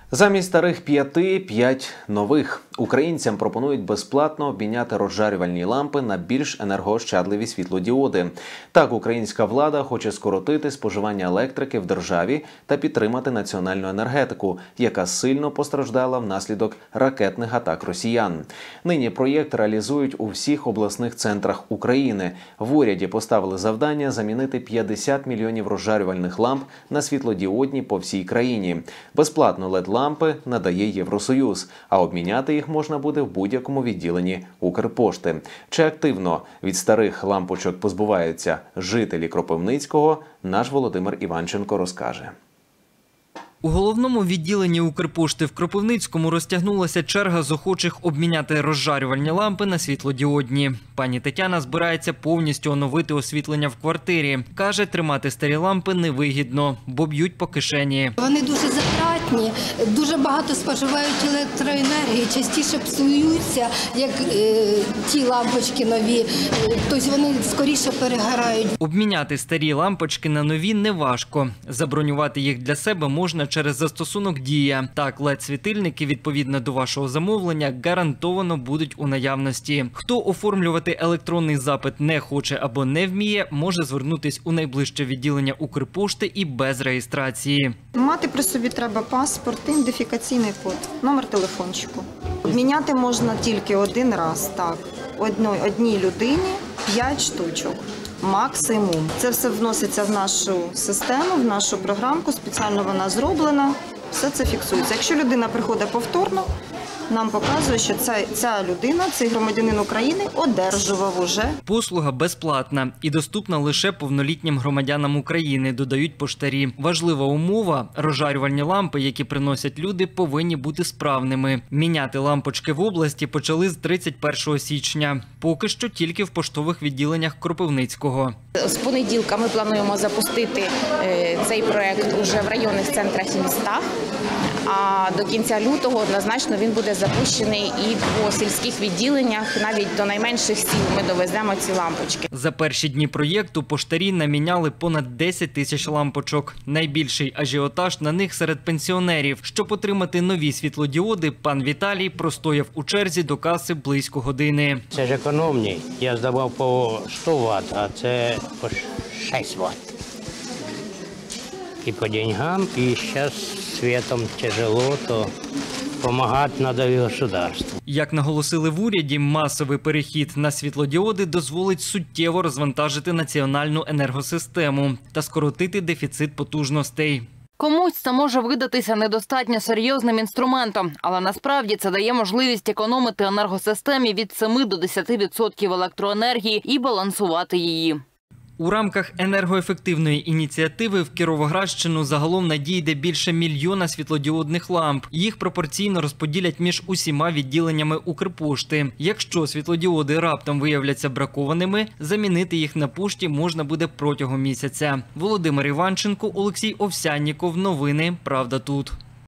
Замість старих 5 нових. Українцям пропонують безплатно обміняти розжарювальні лампи на більш енергоощадливі світлодіоди. Так, українська влада хоче скоротити споживання електрики в державі та підтримати національну енергетику, яка сильно постраждала внаслідок ракетних атак росіян. Нині проєкт реалізують у всіх обласних центрах України. В уряді поставили завдання замінити 50 мільйонів розжарювальних ламп на світлодіодні по всій країні. Безплатно LED-лампи надає Євросоюз, а обміняти їх можна буде в будь-якому відділенні Укрпошти. Чи активно від старих лампочок позбуваються жителі Кропивницького, наш Володимир Іванченко розкаже. У головному відділенні Укрпошти в Кропивницькому розтягнулася черга з охочих обміняти розжарювальні лампи на світлодіодні. Пані Тетяна збирається повністю оновити освітлення в квартирі. Каже, тримати старі лампи невигідно, бо б'ють по кишені. Вони дуже затратні, дуже багато споживають електроенергії, частіше псуються, як ті лампочки нові, тобто вони скоріше перегорають. Обміняти старі лампочки на нові неважко. Забронювати їх для себе можна через застосунок «Дія». Так, LED-світильники, відповідно до вашого замовлення, гарантовано будуть у наявності. Хто оформлювати електронний запит не хоче або не вміє, може звернутись у найближче відділення Укрпошти і без реєстрації. Мати при собі треба паспорт, ідентифікаційний код, номер телефончику. Обміняти можна тільки один раз, так. Одній людині 5 штучок. Максимум. Це все вноситься в нашу систему, в нашу програмку, спеціально вона зроблена, все це фіксується. Якщо людина приходить повторно, нам показує, що ця людина, цей громадянин України одержував уже. Послуга безплатна і доступна лише повнолітнім громадянам України, додають поштарі. Важлива умова – розжарювальні лампи, які приносять люди, повинні бути справними. Міняти лампочки в області почали з 31 січня. Поки що тільки в поштових відділеннях Кропивницького. З понеділка ми плануємо запустити цей проект уже в районних центрах і містах. А до кінця лютого однозначно він буде запущений і по сільських відділеннях, навіть до найменших сіл ми довеземо ці лампочки. За перші дні проєкту поштарі наміняли понад 10 тисяч лампочок. Найбільший ажіотаж на них серед пенсіонерів. Щоб отримати нові світлодіоди, пан Віталій простояв у черзі до каси близько години. Це ж економний. Я здавав по 100 Вт, а це по 6 Вт. І по деньгам, і зараз світом тяжело, то допомагати треба і государству. Як наголосили в уряді, масовий перехід на світлодіоди дозволить суттєво розвантажити національну енергосистему та скоротити дефіцит потужностей. Комусь це може видатися недостатньо серйозним інструментом, але насправді це дає можливість економити енергосистемі від 7 до 10% електроенергії і балансувати її. У рамках енергоефективної ініціативи в Кіровоградщину загалом надійде більше 1 мільйона світлодіодних ламп. Їх пропорційно розподілять між усіма відділеннями Укрпошти. Якщо світлодіоди раптом виявляться бракованими, замінити їх на пошті можна буде протягом місяця. Володимир Іванченко, Олексій Овсянніков. Новини «Правда тут».